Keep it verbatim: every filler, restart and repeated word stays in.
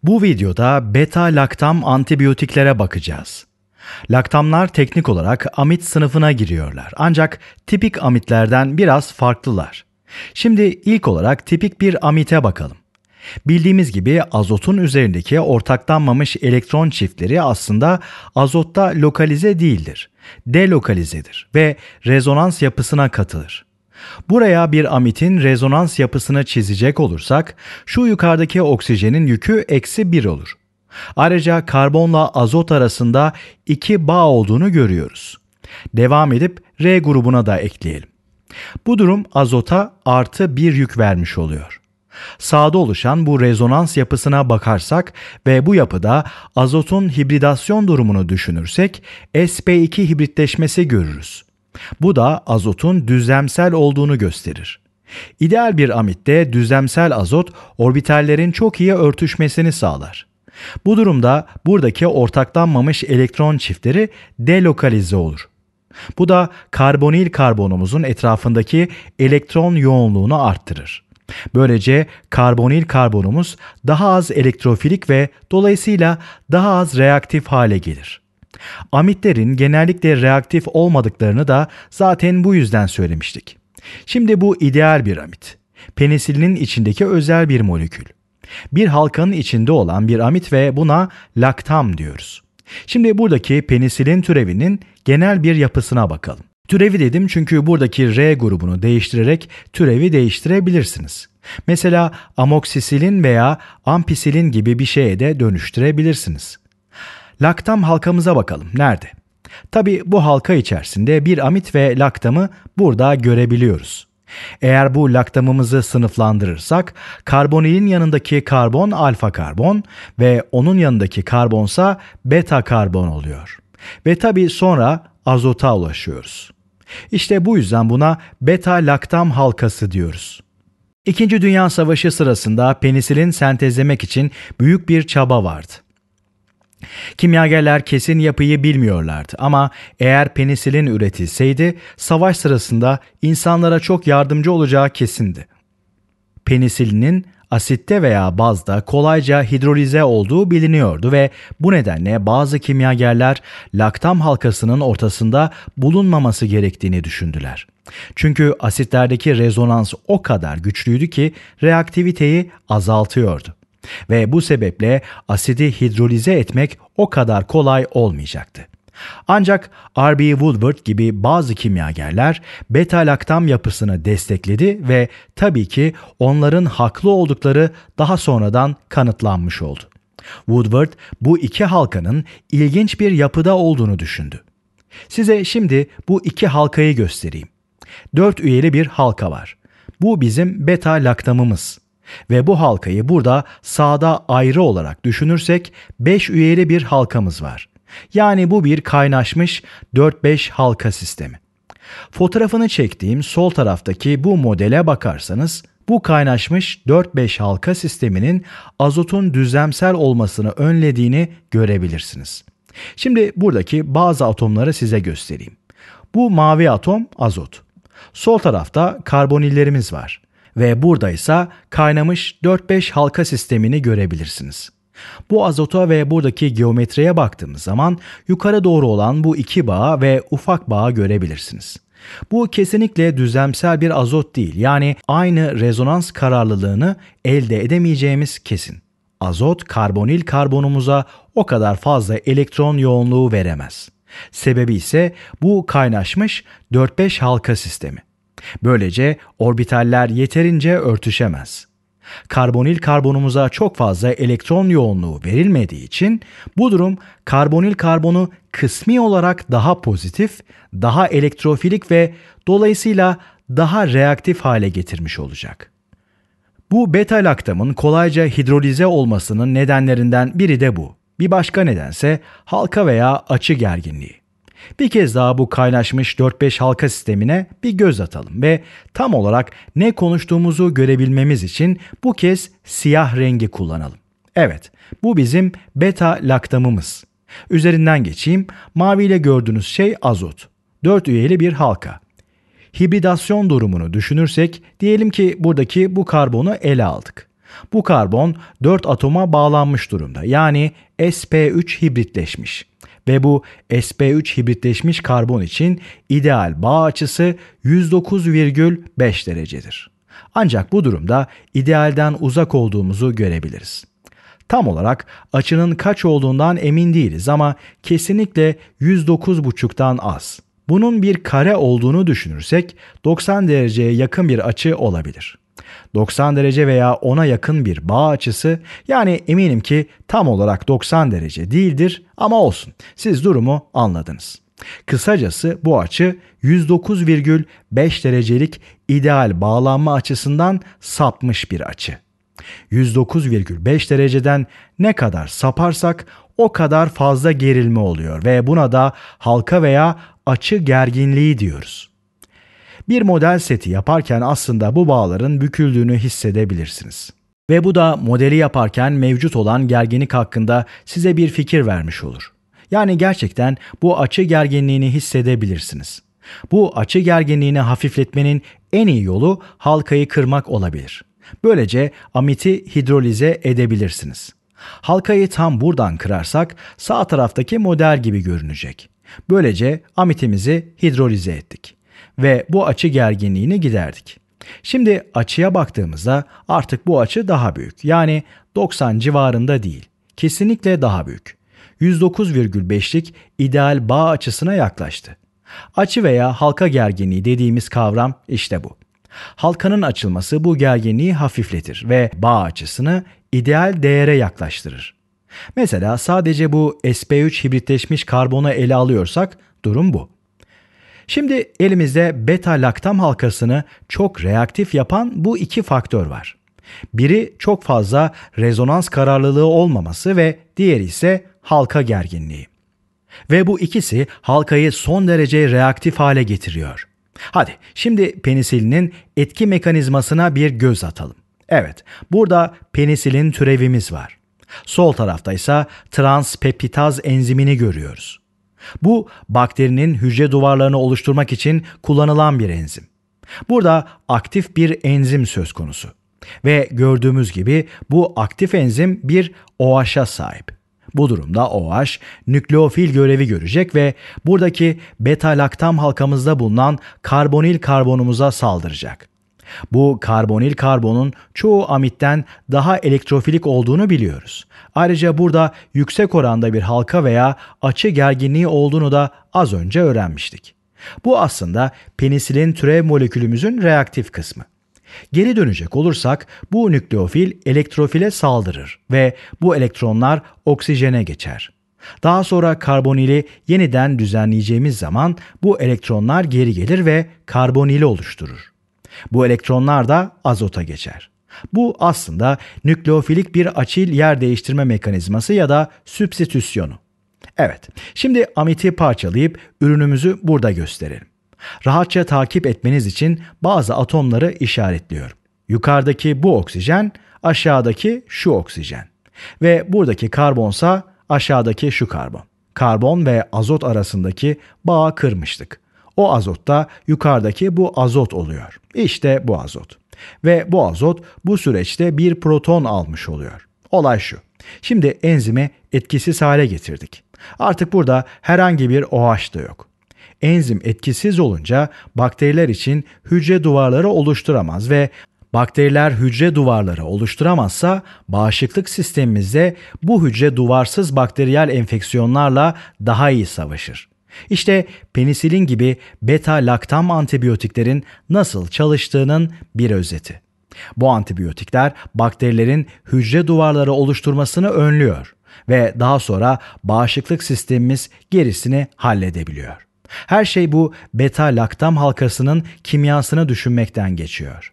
Bu videoda beta-laktam antibiyotiklere bakacağız. Laktamlar teknik olarak amit sınıfına giriyorlar. Ancak tipik amitlerden biraz farklılar. Şimdi ilk olarak tipik bir amite bakalım. Bildiğimiz gibi azotun üzerindeki ortaklanmamış elektron çiftleri aslında azotta lokalize değildir. Delokalizedir ve rezonans yapısına katılır. Buraya bir amitin rezonans yapısını çizecek olursak şu yukarıdaki oksijenin yükü eksi bir olur. Ayrıca karbonla azot arasında iki bağ olduğunu görüyoruz. Devam edip R grubuna da ekleyelim. Bu durum azota artı bir yük vermiş oluyor. Sağda oluşan bu rezonans yapısına bakarsak ve bu yapıda azotun hibridasyon durumunu düşünürsek S P iki hibritleşmesi görürüz. Bu da azotun düzlemsel olduğunu gösterir. İdeal bir amitte düzlemsel azot orbitallerin çok iyi örtüşmesini sağlar. Bu durumda buradaki ortaklanmamış elektron çiftleri delokalize olur. Bu da karbonil karbonumuzun etrafındaki elektron yoğunluğunu arttırır. Böylece karbonil karbonumuz daha az elektrofilik ve dolayısıyla daha az reaktif hale gelir. Amitlerin genellikle reaktif olmadıklarını da zaten bu yüzden söylemiştik. Şimdi bu ideal bir amit. Penisilinin içindeki özel bir molekül. Bir halkanın içinde olan bir amit ve buna laktam diyoruz. Şimdi buradaki penisilin türevinin genel bir yapısına bakalım. Türevi dedim çünkü buradaki R grubunu değiştirerek türevi değiştirebilirsiniz. Mesela amoksisilin veya ampisilin gibi bir şeye de dönüştürebilirsiniz. Laktam halkamıza bakalım. Nerede? Tabii bu halka içerisinde bir amit ve laktamı burada görebiliyoruz. Eğer bu laktamımızı sınıflandırırsak karbonilin yanındaki karbon alfa karbon ve onun yanındaki karbonsa beta karbon oluyor. Ve tabii sonra azota ulaşıyoruz. İşte bu yüzden buna beta-laktam halkası diyoruz. İkinci Dünya Savaşı sırasında penisilin sentezlemek için büyük bir çaba vardı. Kimyagerler kesin yapıyı bilmiyorlardı ama eğer penisilin üretilseydi savaş sırasında insanlara çok yardımcı olacağı kesindi. Penisilinin asitte veya bazda kolayca hidrolize olduğu biliniyordu ve bu nedenle bazı kimyagerler laktam halkasının ortasında bulunmaması gerektiğini düşündüler. Çünkü asitlerdeki rezonans o kadar güçlüydü ki reaktiviteyi azaltıyordu. Ve bu sebeple asidi hidrolize etmek o kadar kolay olmayacaktı. Ancak R B Woodward gibi bazı kimyagerler beta-laktam yapısını destekledi ve tabii ki onların haklı oldukları daha sonradan kanıtlanmış oldu. Woodward bu iki halkanın ilginç bir yapıda olduğunu düşündü. Size şimdi bu iki halkayı göstereyim. Dört üyeli bir halka var. Bu bizim beta-laktamımız. Ve bu halkayı burada sağda ayrı olarak düşünürsek beş üyeli bir halkamız var. Yani bu bir kaynaşmış dört beş halka sistemi. Fotoğrafını çektiğim sol taraftaki bu modele bakarsanız bu kaynaşmış dört beş halka sisteminin azotun düzlemsel olmasını önlediğini görebilirsiniz. Şimdi buradaki bazı atomları size göstereyim. Bu mavi atom azot. Sol tarafta karbonillerimiz var. Ve burada ise kaynamış dört beş halka sistemini görebilirsiniz. Bu azota ve buradaki geometriye baktığımız zaman yukarı doğru olan bu iki bağı ve ufak bağı görebilirsiniz. Bu kesinlikle düzlemsel bir azot değil, yani aynı rezonans kararlılığını elde edemeyeceğimiz kesin. Azot karbonil karbonumuza o kadar fazla elektron yoğunluğu veremez. Sebebi ise bu kaynaşmış dört beş halka sistemi. Böylece orbitaller yeterince örtüşemez. Karbonil karbonumuza çok fazla elektron yoğunluğu verilmediği için bu durum karbonil karbonu kısmi olarak daha pozitif, daha elektrofilik ve dolayısıyla daha reaktif hale getirmiş olacak. Bu beta-laktamın kolayca hidrolize olmasının nedenlerinden biri de bu. Bir başka nedense halka veya açı gerginliği. Bir kez daha bu kaynaşmış dört beş halka sistemine bir göz atalım ve tam olarak ne konuştuğumuzu görebilmemiz için bu kez siyah rengi kullanalım. Evet, bu bizim beta-laktamımız. Üzerinden geçeyim. Maviyle gördüğünüz şey azot. Dört üyeli bir halka. Hibridasyon durumunu düşünürsek diyelim ki buradaki bu karbonu ele aldık. Bu karbon dört atoma bağlanmış durumda. Yani s p üç hibritleşmiş. Ve bu s p üç hibritleşmiş karbon için ideal bağ açısı yüz dokuz virgül beş derecedir. Ancak bu durumda idealden uzak olduğumuzu görebiliriz. Tam olarak açının kaç olduğundan emin değiliz ama kesinlikle yüz dokuz buçuktan az. Bunun bir kare olduğunu düşünürsek doksan dereceye yakın bir açı olabilir. doksan derece veya ona yakın bir bağ açısı, yani eminim ki tam olarak doksan derece değildir ama olsun. Siz durumu anladınız. Kısacası bu açı yüz dokuz virgül beş derecelik ideal bağlanma açısından sapmış bir açı. yüz dokuz virgül beş dereceden ne kadar saparsak o kadar fazla gerilme oluyor ve buna da halka veya açı gerginliği diyoruz. Bir model seti yaparken aslında bu bağların büküldüğünü hissedebilirsiniz. Ve bu da modeli yaparken mevcut olan gerginlik hakkında size bir fikir vermiş olur. Yani gerçekten bu açı gerginliğini hissedebilirsiniz. Bu açı gerginliğini hafifletmenin en iyi yolu halkayı kırmak olabilir. Böylece amiti hidrolize edebilirsiniz. Halkayı tam buradan kırarsak sağ taraftaki model gibi görünecek. Böylece amitimizi hidrolize ettik ve bu açı gerginliğini giderdik. Şimdi açıya baktığımızda artık bu açı daha büyük. Yani doksan civarında değil. Kesinlikle daha büyük. yüz dokuz virgül beşlik ideal bağ açısına yaklaştı. Açı veya halka gerginliği dediğimiz kavram işte bu. Halkanın açılması bu gerginliği hafifletir ve bağ açısını ideal değere yaklaştırır. Mesela sadece bu s p üç hibritleşmiş karbonu ele alıyorsak durum bu. Şimdi elimizde beta laktam halkasını çok reaktif yapan bu iki faktör var. Biri çok fazla rezonans kararlılığı olmaması ve diğeri ise halka gerginliği. Ve bu ikisi halkayı son derece reaktif hale getiriyor. Hadi şimdi penisilinin etki mekanizmasına bir göz atalım. Evet, burada penisilin türevimiz var. Sol tarafta ise transpeptitaz enzimini görüyoruz. Bu bakterinin hücre duvarlarını oluşturmak için kullanılan bir enzim. Burada aktif bir enzim söz konusu. Ve gördüğümüz gibi bu aktif enzim bir OH'a sahip. Bu durumda OH nükleofil görevi görecek ve buradaki beta laktam halkamızda bulunan karbonil karbonumuza saldıracak. Bu karbonil karbonun çoğu amitten daha elektrofilik olduğunu biliyoruz. Ayrıca burada yüksek oranda bir halka veya açı gerginliği olduğunu da az önce öğrenmiştik. Bu aslında penisilin türev molekülümüzün reaktif kısmı. Geri dönecek olursak bu nükleofil elektrofile saldırır ve bu elektronlar oksijene geçer. Daha sonra karbonili yeniden düzenleyeceğimiz zaman bu elektronlar geri gelir ve karbonili oluşturur. Bu elektronlar da azota geçer. Bu aslında nükleofilik bir açil yer değiştirme mekanizması ya da sübstitüsyonu. Evet, şimdi amiti parçalayıp ürünümüzü burada gösterelim. Rahatça takip etmeniz için bazı atomları işaretliyorum. Yukarıdaki bu oksijen, aşağıdaki şu oksijen. Ve buradaki karbonsa aşağıdaki şu karbon. Karbon ve azot arasındaki bağı kırmıştık. O azot da yukarıdaki bu azot oluyor. İşte bu azot. Ve bu azot bu süreçte bir proton almış oluyor. Olay şu. Şimdi enzimi etkisiz hale getirdik. Artık burada herhangi bir OH da yok. Enzim etkisiz olunca bakteriler için hücre duvarları oluşturamaz ve bakteriler hücre duvarları oluşturamazsa bağışıklık sistemimizde bu hücre duvarsız bakteriyel enfeksiyonlarla daha iyi savaşır. İşte penisilin gibi beta laktam antibiyotiklerin nasıl çalıştığının bir özeti. Bu antibiyotikler bakterilerin hücre duvarları oluşturmasını önlüyor ve daha sonra bağışıklık sistemimiz gerisini halledebiliyor. Her şey bu beta laktam halkasının kimyasını düşünmekten geçiyor.